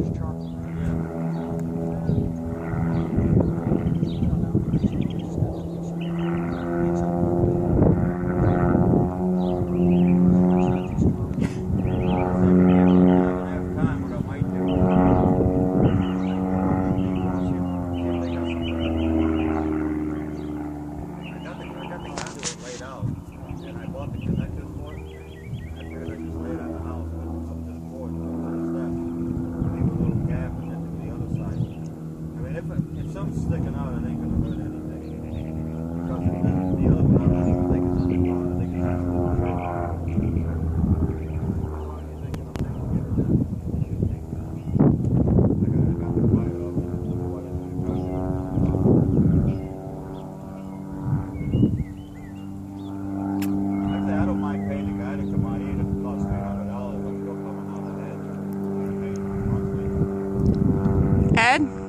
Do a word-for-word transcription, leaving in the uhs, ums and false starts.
If something's sticking out, it ain't gonna hurt anything. Because the, the other one, I don't even think it's on the bottom. I think it's on the bottom. Actually, I don't mind paying the guy to come out even if it costs three hundred dollars. I'm still coming out of that. Ed?